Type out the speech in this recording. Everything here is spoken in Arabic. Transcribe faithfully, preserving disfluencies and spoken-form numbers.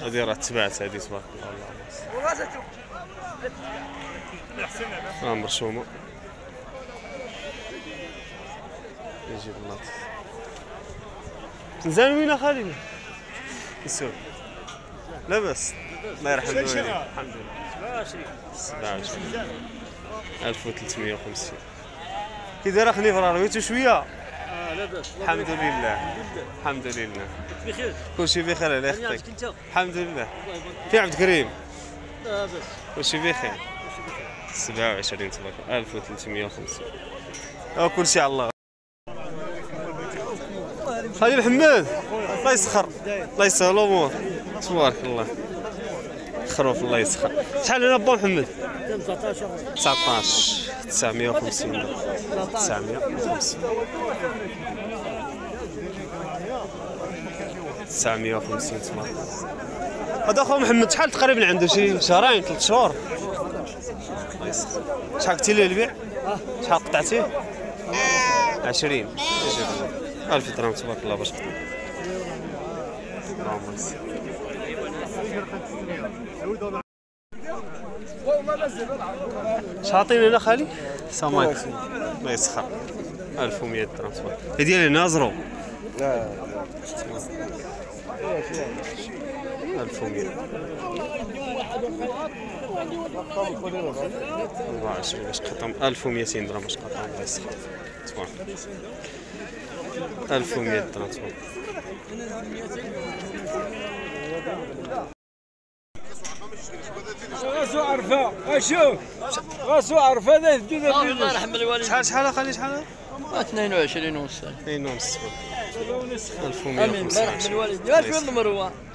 هذه راه تباعت هذه تبارك الله. راه مرشومه يجي بلاط مزال وين اخالي نسول لاباس الله يرحم الوالدين الحمد لله سبعة وعشرين ألف وثلاثمية وخمسين كي داير اخني فرار بغيتو شويه اه لاباس الحمد لله الحمد لله بخير كلشي بخير الله يخطيك الحمد لله في عبد الكريم لاباس كلشي بخير سبعة وعشرين تبارك ألف وثلاثمية وخمسين اه كلشي على الله. خليل محمد الله يسخر الله يسهل الامور تبارك الله خروف الله يسخر. شحال هنا با محمد؟ تسعطاش تسعمية وخمسين تسعمية وخمسين تسعمية وخمسين تبارك الله. هذا اخو محمد شحال تقريبا عنده شي شهرين ثلاث شهور الله يسخر. شحال قلتي ليه البيع؟ شحال قطعتيه؟ عشرين ألف درهم تبارك الله باش قطع. اللهم صل. شاطين هنا خالي؟ السلام عليكم الله يسخر. ألف ومية درهم تبارك الله. هي ديالي نازرو؟ لا ألف ومية أربعة وعشرين باش قطعهم ألف ومئتين درهم باش قطعهم الله يسخر تبارك ألف ومئة درهم تبارك. غاسو عرفه اشوف غاسو عرفه هذا جديد الله يرحم الوالدين. شحال شحال خلي شحال؟ اثنين وعشرين ونص اثنين ونص ألف ومئة امين الله يرحم الوالدين. واش هو النمر هو؟